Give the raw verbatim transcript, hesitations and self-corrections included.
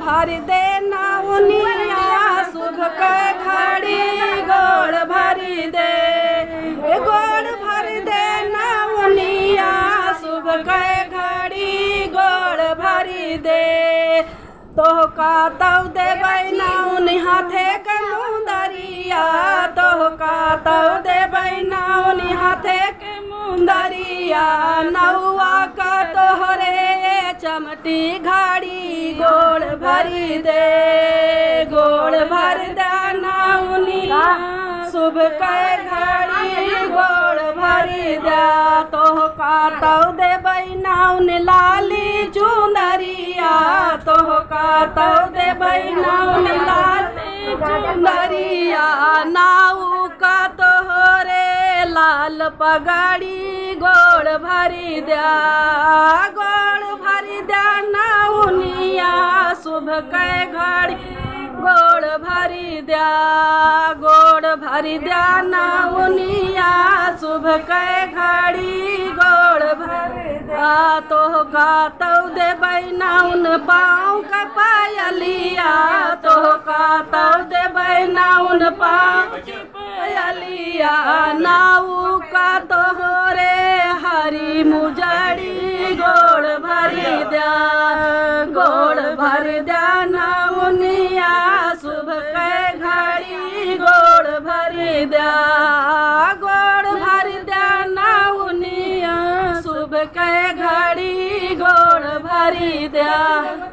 भर दे नौनिया शुभ के घड़ी गोड़ भरी दे गोड़ भर दे नौनिया शुभ के घड़ी गोड़ भरी दे तोहका तव देबै नौन हाथे के मुंदरिया तोहका तव देबै नौन हाथे के मुंदरिया नौआ का तोहरे चमटी घड़ी गोड़ भरी दे गोड़ भर दे नौनिया शुभ के घड़ी गोड़ भरी दे तोहका तव देबै नौन लाली चुंदरिया तोहका तव देबै नौन लाली चुंदरिया नाऊ का तोहरे लाल पगड़ी गोड़ भरी दे गोड़ भरी दे नौनिया शुभ के घड़ी गोड़ भरी दे गोड़ भरी दे नौनिया शुभ के घड़ी गोड़ भरी दे तोहका तव देबै नौन पाँव के पायलिया तोहका तव देबै नौन पाँव के पायलिया नाऊ का तोहरे हरी मुजड़ी गोड़ भरी दे गोड़ भरी दे नौनिया शुभ के घड़ी गोड़ भरी दे गोड़ भरी दे नौनिया शुभ के घड़ी गोड़ भरी दे।